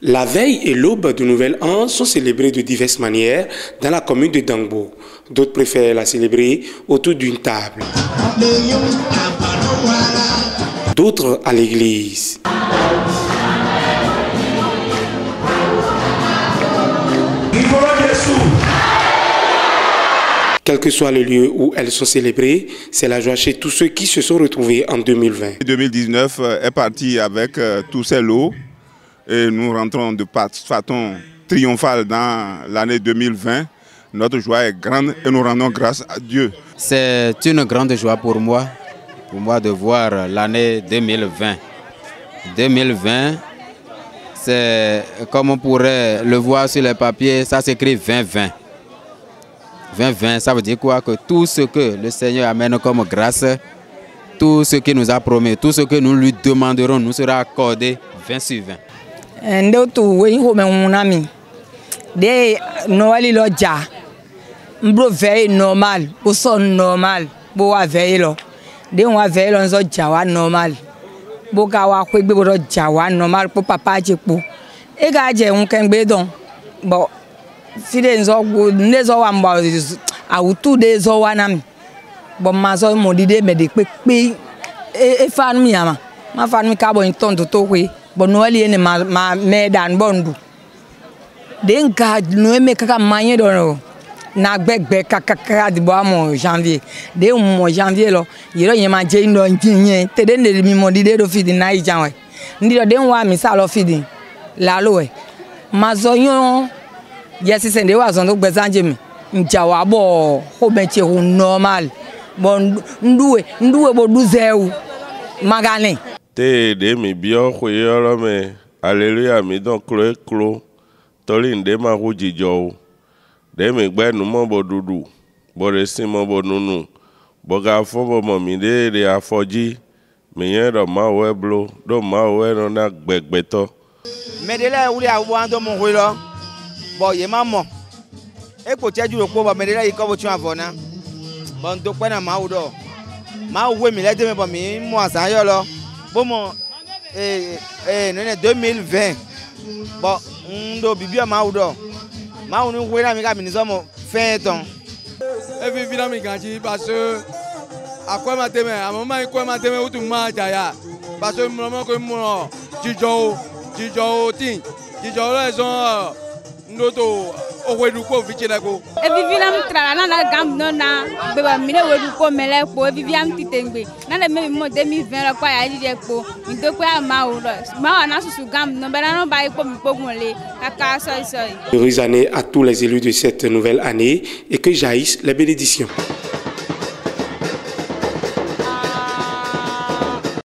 La veille et l'aube du Nouvel An sont célébrées de diverses manières dans la commune de Dangbo. D'autres préfèrent la célébrer autour d'une table. D'autres à l'église. Quel que soit le lieu où elles sont célébrées, c'est la joie chez tous ceux qui se sont retrouvés en 2020. 2019 est parti avec tous ces lots et nous rentrons de façon triomphale dans l'année 2020. Notre joie est grande et nous rendons grâce à Dieu. C'est une grande joie pour moi de voir l'année 2020. 2020, c'est comme on pourrait le voir sur les papiers, ça s'écrit 2020. 2020, ça veut dire quoi? Que tout ce que le Seigneur amène comme grâce, tout ce qu'il nous a promis, tout ce que nous lui demanderons, nous sera accordé 20 sur 20. Normal, normal, fide nzo wa mba awutu de zo wanami bo mazo modide me de pe e fan mi ama ma fan mi ka bo ntonto to kwe bo no ali ene ma me dan bondu de nka no me kaka manye do no na gbegbe kaka di bo amo janvier de mo janvier lo yiro yen ma je ndo nyin te de ne mi modide do fidi na ijanwe ndi do de wa mi sa lo fidi la lo e mazo yon yes, c'est des oiseaux donc bezanjem njawabo hobenche normal bon ndoué bo duzeu magane te de mi bio khoyoro me alléluia mi don klo toli nde ma rujijo de mi gbe nu mo bo dudu bo resin mo bo nunu bo ga fo bo mo mi de afoji mi yen do ma we blo do ma we no na gbegbeto me de la wuli awo ando mo hoilo bon ye maman e ko tieju ro po ba me de yi ko bo tun avona bon do pe na ma wo do ma wo mi le de me bo mi mo asan yo lo bo mo no 2020 bon ndo bibia ma wo do ma wo ni we na mi ka mi ni so mo fin ton e fi na mi kan ji parce que akwa ma teme amo ma ko ma teme utu ma jaya parce que mo ko mo jijo tin jijo le son noto o wedu ko vichelako e viviam trala na gam na beba mine wedu ko mele ko e viviam titengbe na le me mo 2020 la kwa ya je ko mi do ko ma o ma na susu gam no bela no ba ko mi pogunle kaka so. Heureuse année à tous les élus de cette nouvelle année et que jaillissent les bénédictions.